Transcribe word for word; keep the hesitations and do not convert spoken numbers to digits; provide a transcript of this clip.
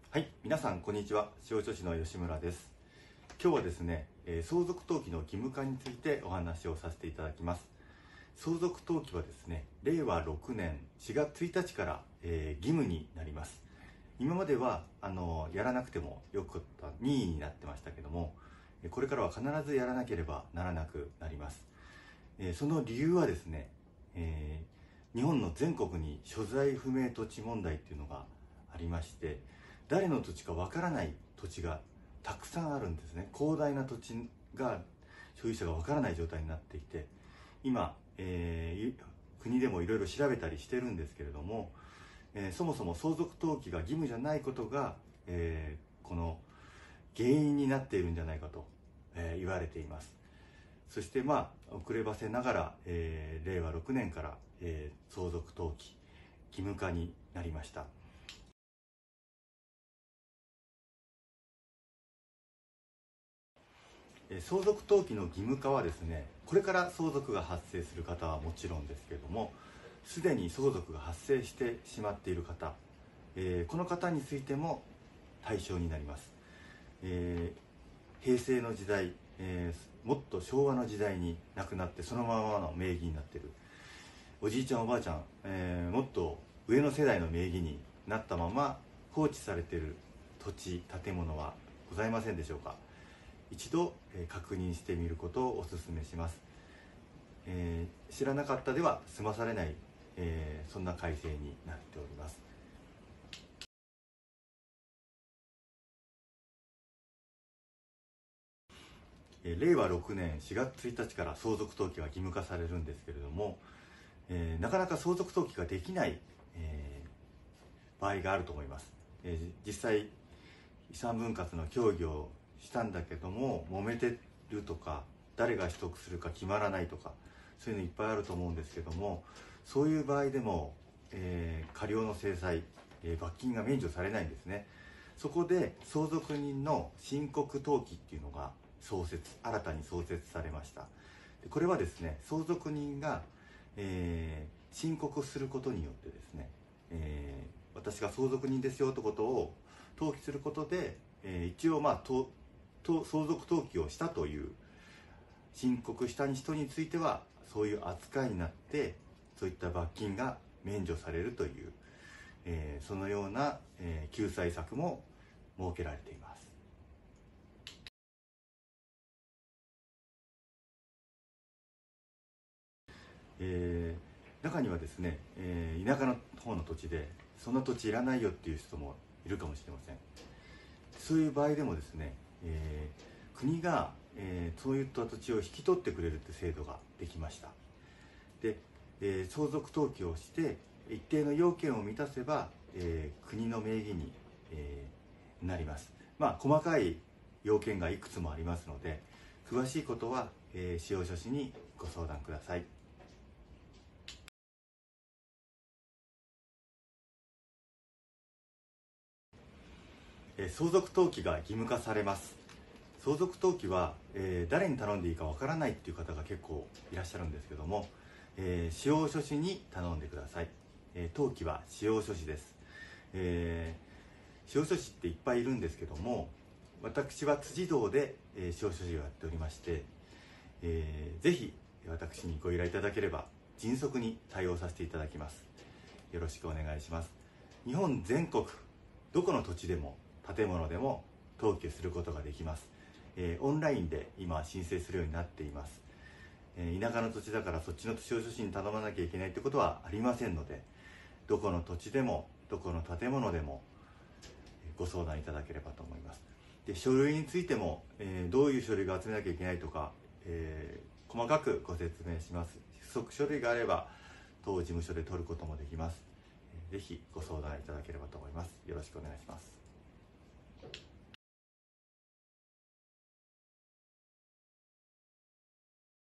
はい、皆さんこんにちは。司法書士の吉村です。今日はですね、えー相続登記の義務化についてお話をさせていただきます。相続登記はですね、れいわろくねんしがつついたちから、えー義務になります。今まではあのやらなくてもよかった任意になってましたけども、これからは必ずやらなければならなくなります。えーその理由はですね、えー日本の全国に所在不明土地問題っていうのがありまして、誰の土地かわからない土地がたくさんあるんですね。広大な土地が所有者がわからない状態になっていて、今、えー国でもいろいろ調べたりしてるんですけれども、えーそもそも相続登記が義務じゃないことが、えーこの原因になっているんじゃないかと、えー言われています。そしてまあ遅ればせながら、えーれいわろくねんから、えー相続登記義務化になりました。えー相続登記の義務化はですね、これから相続が発生する方はもちろんですけれども、すでに相続が発生してしまっている方、えーこの方についても対象になります。えー平成の時代、えーもっと昭和の時代に亡くなってそのままの名義になっているおじいちゃんおばあちゃん、えーもっと上の世代の名義になったまま放置されている土地建物はございませんでしょうか。一度、えー確認してみることをお勧めします。えー知らなかったでは済まされない、えーそんな改正になっております。えーれいわろくねんしがつついたちから相続登記が義務化されるんですけれども、えーなかなか相続登記ができない、えー場合があると思います。えー実際遺産分割の協議をしたんだけども揉めてるとか、誰が取得するか決まらないとか、そういうのいっぱいあると思うんですけども、そういう場合でも、えー過料の制裁、えー罰金が免除されないんですね。そこで相続人の申告登記っていうのが創設新たに創設されました。でこれはですね、相続人が、えー申告することによってですね、えー私が相続人ですよということを登記することで、えー一応まあとと相続登記をしたという申告した人についてはそういう扱いになって、そういった罰金が免除されるという、えーそのような、えー救済策も設けられています。えー中にはですね、えー田舎の方の土地でその土地いらないよっていう人もいるかもしれません。そういう場合でもですね、えー国が、えーそういった土地を引き取ってくれるって制度ができました。で、えー相続登記をして一定の要件を満たせば、えー国の名義に、えーなります。まあ細かい要件がいくつもありますので、詳しいことは、えー司法書士にご相談ください。えー相続登記が義務化されます。相続登記は、えー誰に頼んでいいかわからないっていう方が結構いらっしゃるんですけども、えー司法書士に頼んでください。えー登記は司法書士です。えー司法書士っていっぱいいるんですけども、私は辻堂で、えー司法書士をやっておりまして、えーぜひ私にご依頼いただければ迅速に対応させていただきます。よろしくお願いします。日本全国どこの土地でも建物でも登記することができます。えーオンラインで今申請するようになっています。えー田舎の土地だからそっちの司法書士に頼まなきゃいけないってことはありませんので、どこの土地でもどこの建物でもご相談いただければと思います。で書類についても、えーどういう書類が集めなきゃいけないとか、えー細かくご説明します。不足書類があれば当事務所で取ることもできます。ぜひご相談いただければと思います。よろしくお願いします。